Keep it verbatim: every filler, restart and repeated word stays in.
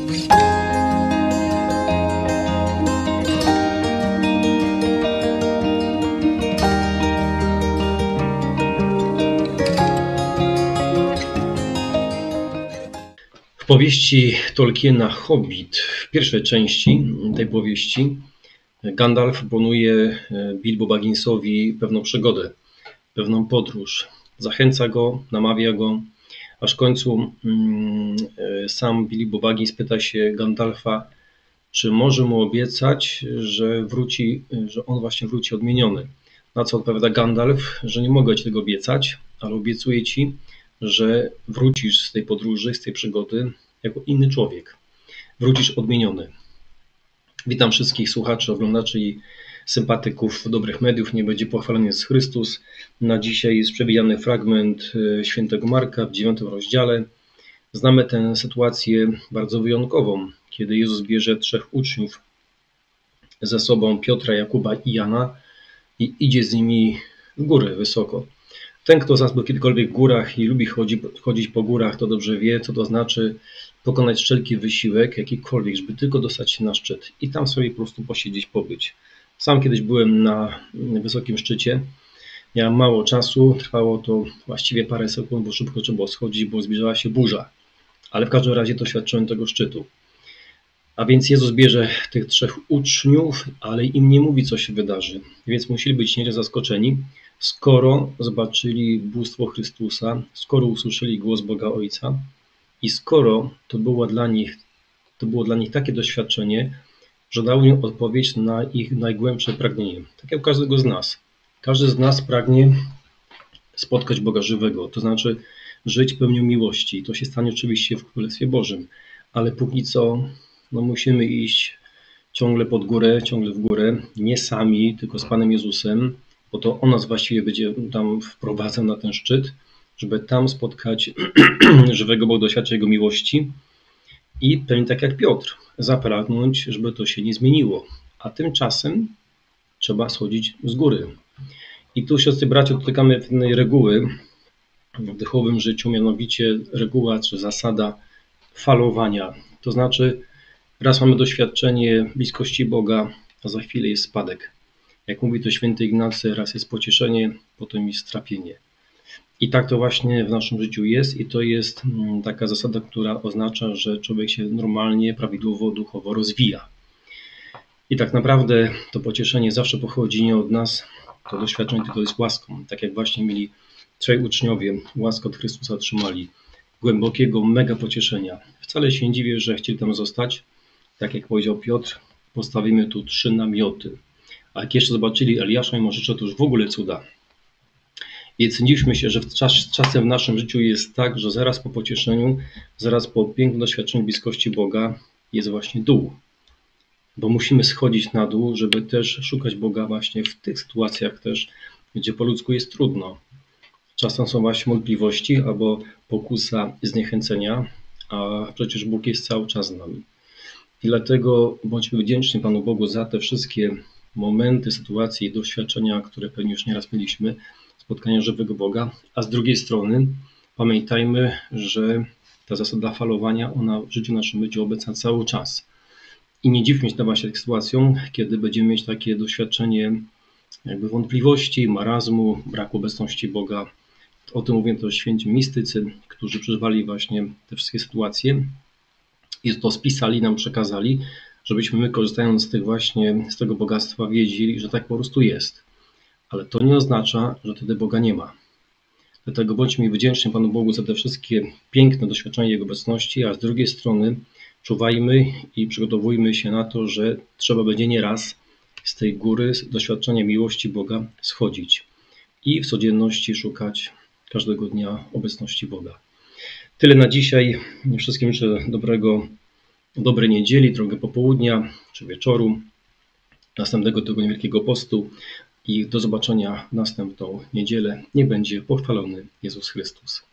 W powieści Tolkiena Hobbit, w pierwszej części tej powieści, Gandalf proponuje Bilbo Bagginsowi pewną przygodę, pewną podróż. Zachęca go, namawia go, aż w końcu mm, sam Bilbo Baggins pyta się Gandalfa, czy może mu obiecać, że wróci, że on właśnie wróci odmieniony. Na co odpowiada Gandalf, że nie mogę ci tego obiecać, ale obiecuję ci, że wrócisz z tej podróży, z tej przygody jako inny człowiek. Wrócisz odmieniony. Witam wszystkich słuchaczy, oglądaczy i sympatyków dobrych mediów. Nie będzie pochwalony jest Chrystus. Na dzisiaj jest przewijany fragment świętego Marka w dziewiątym rozdziale. Znamy tę sytuację bardzo wyjątkową, kiedy Jezus bierze trzech uczniów ze sobą, Piotra, Jakuba i Jana, i idzie z nimi w góry wysoko. Ten, kto z nas był kiedykolwiek w górach i lubi chodzi, chodzić po górach, to dobrze wie, co to znaczy pokonać wszelki wysiłek, jakikolwiek, żeby tylko dostać się na szczyt i tam sobie po prostu posiedzieć, pobyć. Sam kiedyś byłem na wysokim szczycie, miałem mało czasu, trwało to właściwie parę sekund, bo szybko trzeba było schodzić, bo zbliżała się burza. Ale w każdym razie doświadczyłem tego szczytu. A więc Jezus bierze tych trzech uczniów, ale im nie mówi, co się wydarzy. Więc musieli być nieźle zaskoczeni, skoro zobaczyli bóstwo Chrystusa, skoro usłyszeli głos Boga Ojca i skoro to było dla nich, to było dla nich takie doświadczenie, że dało im odpowiedź na ich najgłębsze pragnienie. Tak jak u każdego z nas. Każdy z nas pragnie spotkać Boga żywego, to znaczy żyć pełnią miłości. To się stanie oczywiście w Królestwie Bożym, ale póki co no musimy iść ciągle pod górę, ciągle w górę, nie sami, tylko z Panem Jezusem, bo to On nas właściwie będzie tam wprowadzał na ten szczyt, żeby tam spotkać żywego Boga, doświadczyć Jego miłości i pewnie tak jak Piotr, zapragnąć, żeby to się nie zmieniło. A tymczasem trzeba schodzić z góry. I tu, siostry bracia, dotykamy pewnej reguły w duchowym życiu, mianowicie reguła czy zasada falowania. To znaczy, raz mamy doświadczenie bliskości Boga, a za chwilę jest spadek. Jak mówi to święty Ignacy, raz jest pocieszenie, potem jest strapienie. I tak to właśnie w naszym życiu jest i to jest taka zasada, która oznacza, że człowiek się normalnie, prawidłowo, duchowo rozwija. I tak naprawdę to pocieszenie zawsze pochodzi nie od nas, to doświadczenie tylko jest łaską. Tak jak właśnie mieli trzej uczniowie, łaskę od Chrystusa otrzymali, głębokiego, mega pocieszenia. Wcale się nie dziwię, że chcieli tam zostać. Tak jak powiedział Piotr, postawimy tu trzy namioty. A jak jeszcze zobaczyli Eliasza i Mojżesza, to już w ogóle cuda. Więc nie dziwmy się, że czas, czasem w naszym życiu jest tak, że zaraz po pocieszeniu, zaraz po pięknym doświadczeniu bliskości Boga jest właśnie dół. Bo musimy schodzić na dół, żeby też szukać Boga właśnie w tych sytuacjach też, gdzie po ludzku jest trudno. Czasem są właśnie wątpliwości albo pokusa zniechęcenia, a przecież Bóg jest cały czas z nami. I dlatego bądźmy wdzięczni Panu Bogu za te wszystkie momenty, sytuacje i doświadczenia, które pewnie już nieraz mieliśmy, spotkania żywego Boga, a z drugiej strony pamiętajmy, że ta zasada falowania, ona w życiu naszym będzie obecna cały czas. I nie dziwmy się na właśnie sytuacją, kiedy będziemy mieć takie doświadczenie jakby wątpliwości, marazmu, braku obecności Boga. O tym mówią też święci mistycy, którzy przeżywali właśnie te wszystkie sytuacje i to spisali, nam przekazali, żebyśmy my, korzystając z tych właśnie, z tego bogactwa, wiedzieli, że tak po prostu jest. Ale to nie oznacza, że wtedy Boga nie ma. Dlatego bądźmy wdzięczni Panu Bogu za te wszystkie piękne doświadczenia Jego obecności, a z drugiej strony czuwajmy i przygotowujmy się na to, że trzeba będzie nieraz z tej góry, z doświadczenia miłości Boga schodzić i w codzienności szukać każdego dnia obecności Boga. Tyle na dzisiaj. Wszystkim życzę dobrego, dobrej niedzieli, drogę popołudnia czy wieczoru, następnego tygodnia Wielkiego Postu i do zobaczenia w następną niedzielę. Niech będzie pochwalony Jezus Chrystus.